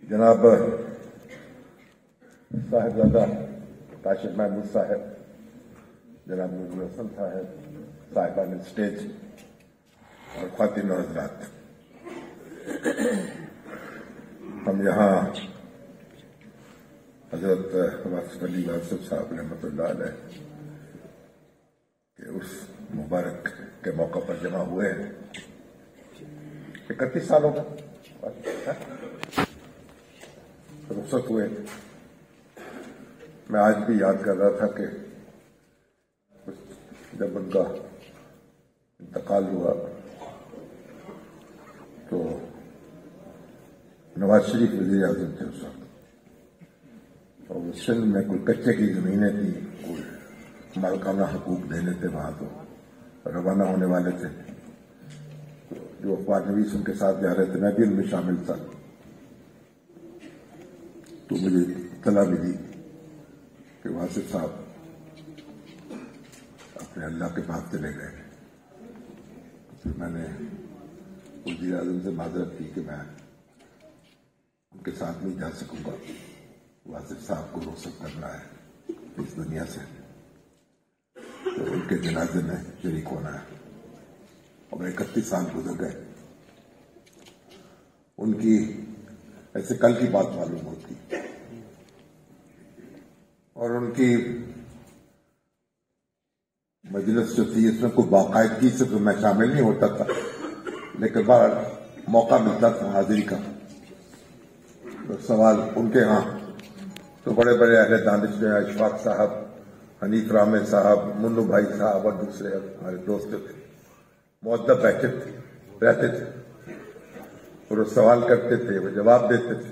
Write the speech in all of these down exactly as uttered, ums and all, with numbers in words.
جناب صاحبزادہ کاشف محمود صاحب، جناب نور حسن صاحب، صاحبان اسٹیج اور خواتین و حضرات، ہم یہاں حضرت واصف علی واصف صاحب رحمۃ اللہ علیہ کے عرس مبارک کے موقع پر جمع ہوئے ہیں۔ اکتیس سالوں کا رخصت ہوئے۔ میں آج بھی یاد کر رہا تھا کہ جب ان کا انتقال ہوا تو نواز شریف وزیر اعظم تھے اس وقت، اور اس سندھ میں کوئی کچے کی زمینیں تھیں، کوئی مالکانہ حقوق دینے تھے، وہاں تو روانہ ہونے والے تھے۔ جو اخبار نویس ان کے ساتھ جا رہے تھے، میں بھی ان میں شامل تھا، تو مجھے اطلاع ملی کہ واصف صاحب اپنے اللہ کے پاس چلے گئے۔ پھر میں نے وزیر اعظم سے معذرت کی کہ میں ان کے ساتھ نہیں جا سکوں گا، واصف صاحب کو رخصت کرنا ہے اس دنیا سے، تو ان کے جنازے میں شریک ہونا ہے۔ اور اکتیس سال گزر گئے، ان کی ایسے کل کی بات معلوم ہوتی، اور ان کی مجلس جو تھی اس میں کوئی باقاعدگی سے تو میں شامل نہیں ہوتا تھا، لیکن بہر موقع ملتا تھا حاضری کا، تو سوال ان کے ہاں تو بڑے بڑے اہل دانش میں اشفاق صاحب، حنیف رامے صاحب، منو بھائی صاحب اور دوسرے ہمارے دوست تھے، مؤدب بیٹھے تھے رہتے تھے، اور وہ سوال کرتے تھے، وہ جواب دیتے تھے۔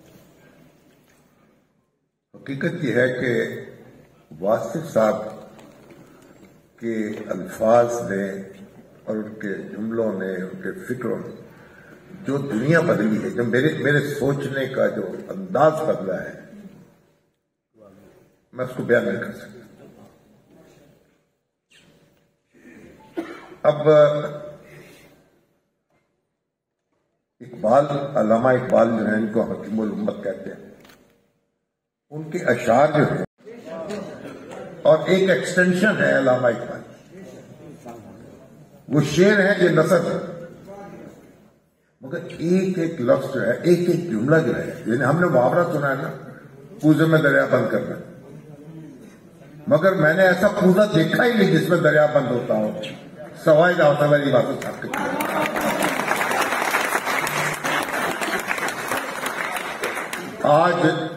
حقیقت یہ ہے کہ واصف صاحب کے الفاظ نے اور ان کے جملوں نے، ان کے فکروں نے جو دنیا بدلی ہے، جو میرے میرے سوچنے کا جو انداز بدلا ہے، میں اس کو بیان نہیں کر سکتا۔ اب اقبال، علامہ اقبال جو ہیں، ان کو حکیم الامت کہتے ہیں، ان کے اشعار جو ہیں، اور ایک ایکسٹینشن ہے علامہ اقبال، وہ شعر ہے جو نثر ہے، مگر ایک ایک لفظ جو ہے، ایک ایک جملہ جو ہے، یعنی ہم نے محاورہ سنا ہے نا، کوزے میں دریا بند کرنا، مگر میں نے ایسا کوزہ دیکھا ہی نہیں جس میں دریا بند ہوتا ہو، سوائے جاتا والی باتیں صاحب کے۔ آج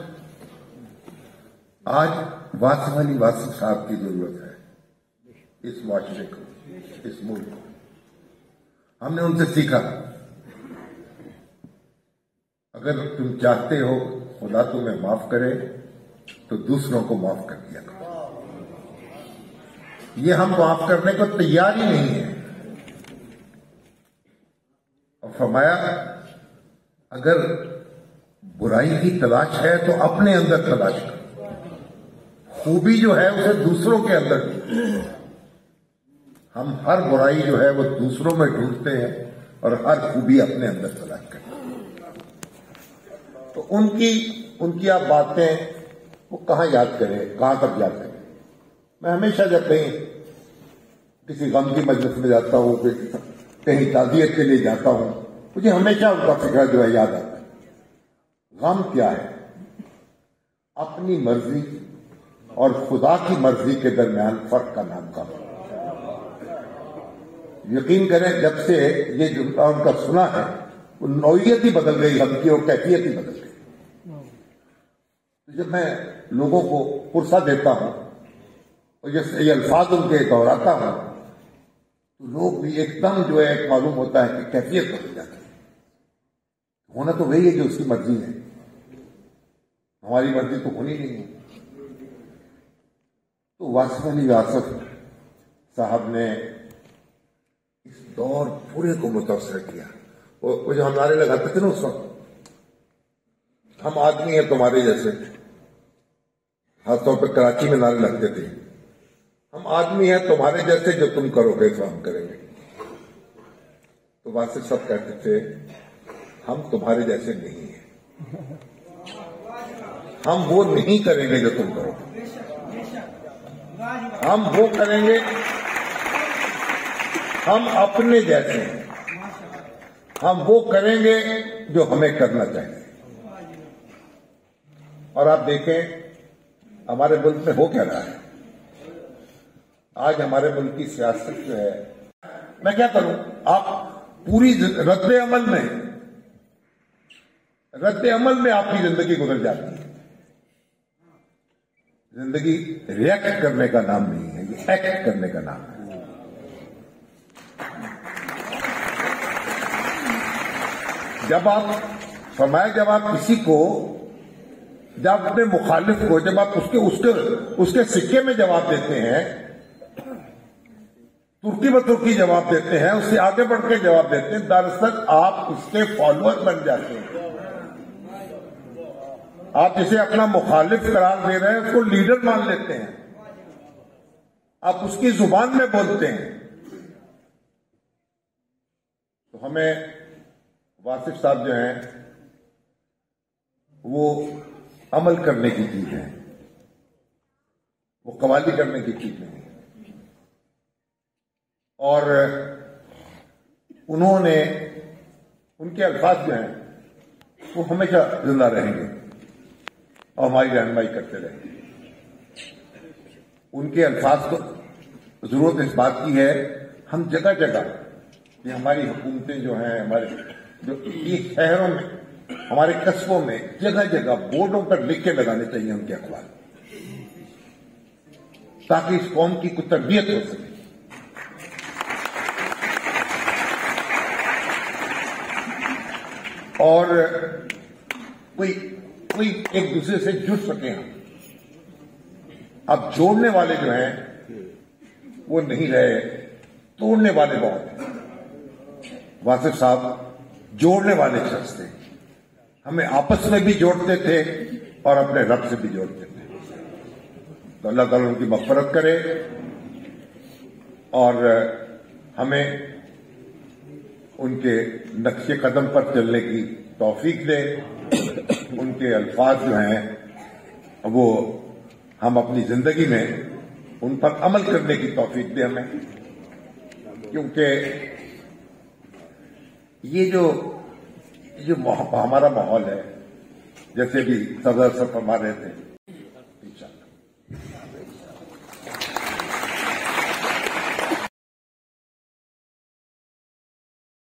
آج واصف علی واصف صاحب کی ضرورت ہے اس معاشرے کو، اس ملک کو۔ ہم نے ان سے سیکھا، اگر تم چاہتے ہو خدا تمہیں معاف کرے تو دوسروں کو معاف کر دیا کرو۔ یہ ہم معاف کرنے کو تیار ہی نہیں ہے، اور فرمایا اگر برائی کی تلاش ہے تو اپنے اندر تلاش کرو، خوبی جو ہے اسے دوسروں کے اندر۔ ہم ہر برائی جو ہے وہ دوسروں میں ڈھونڈتے ہیں اور ہر خوبی اپنے اندر تلاش کرتے ہیں۔ تو ان کی ان کی آپ باتیں وہ کہاں یاد کریں، کہاں تک یاد کریں؟ میں ہمیشہ جب کہیں کسی غم کی مجلس میں جاتا ہوں، کہیں تعزیت کے لیے جاتا ہوں، مجھے ہمیشہ ان کا فکر جو ہے یاد آتا ہے۔ غم کیا ہے؟ اپنی مرضی اور خدا کی مرضی کے درمیان فرق کا نام غم۔ یقین کریں جب سے یہ جملہ ان کا سنا ہے، وہ نوعیت ہی بدل گئی غم کی، اور کیفیت ہی بدل گئی۔ جب میں لوگوں کو پرسہ دیتا ہوں اور جیسے یہ الفاظ ان کے دہراتا ہوں، تو لوگ بھی ایک دم جو ہے ایک معلوم ہوتا ہے کہ کیفیت بدل جاتی ہے۔ ہونا تو وہی ہے جو اس کی مرضی ہے، ہماری مرضی تو ہونی نہیں ہے۔ تو واصف علی واصف صاحب نے اس دور پورے کو متاثر کیا۔ وہ جو ہم نعرے لگاتے تھے نا اس وقت، ہم آدمی ہیں تمہارے جیسے، خاص طور پہ کراچی میں نعرے لگتے تھے، ہم آدمی ہیں تمہارے جیسے، جو تم کرو گے تو ہم کریں گے۔ تو واصف صاحب کہتے تھے ہم تمہارے جیسے نہیں ہیں، ہم وہ نہیں کریں گے جو تم کرو، ہم وہ کریں گے ہم اپنے جیسے ہیں، ہم وہ کریں گے جو ہمیں کرنا چاہیے۔ اور آپ دیکھیں ہمارے ملک میں ہو کیا رہا ہے آج۔ ہمارے ملک کی سیاست جو ہے، میں کیا کروں، آپ پوری رد عمل میں رد عمل میں آپ کی زندگی گزر جاتی ہے۔ زندگی ریئیکٹ کرنے کا نام نہیں ہے، یہ ایکٹ کرنے کا نام ہے۔ جب آپ فرمایا جب آپ کسی کو، جب اپنے مخالف کو، جب آپ اس کے اس کے اس کے سکے میں جواب دیتے ہیں، ترکی ب ترکی جواب دیتے ہیں، اس سے آگے بڑھ کے جواب دیتے ہیں، دراصل آپ اس کے فالوور بن جاتے ہیں۔ آپ جسے اپنا مخالف قرار دے رہے ہیں اس کو لیڈر مان لیتے ہیں، آپ اس کی زبان میں بولتے ہیں۔ تو ہمیں واصف صاحب جو ہیں وہ عمل کرنے کی چیز ہے، وہ قوالی کرنے کی چیز نہیں۔ اور انہوں نے، ان کے الفاظ جو ہیں وہ ہمیشہ زندہ رہیں گے اور ہماری رہنمائی کرتے رہیں گے۔ ان کے الفاظ کو ضرورت اس بات کی ہے، ہم جگہ جگہ یہ ہماری حکومتیں جو ہیں، ہمارے جو شہروں میں، ہمارے قصبوں میں جگہ جگہ بورڈوں پر لکھ کے لگانے چاہیے ان کے اخبار، تاکہ اس قوم کی کچھ تربیت ہو سکے۔ اور کوئی کوئی ایک دوسرے سے جڑ سکے ہم۔ اب جوڑنے والے جو ہیں وہ نہیں رہے، توڑنے والے بہت ہیں۔ واصف صاحب جوڑنے والے شخص تھے، ہمیں آپس میں بھی جوڑتے تھے اور اپنے رب سے بھی جوڑتے تھے۔ تو اللہ تعالیٰ ان کی مغفرت کرے اور ہمیں ان کے نقش قدم پر چلنے کی توفیق دے۔ ان کے الفاظ جو ہیں وہ ہم اپنی زندگی میں ان پر عمل کرنے کی توفیق دے ہمیں، کیونکہ یہ جو جو ہمارا ماحول ہے، جیسے بھی صدر صاحب فرما رہے تھے،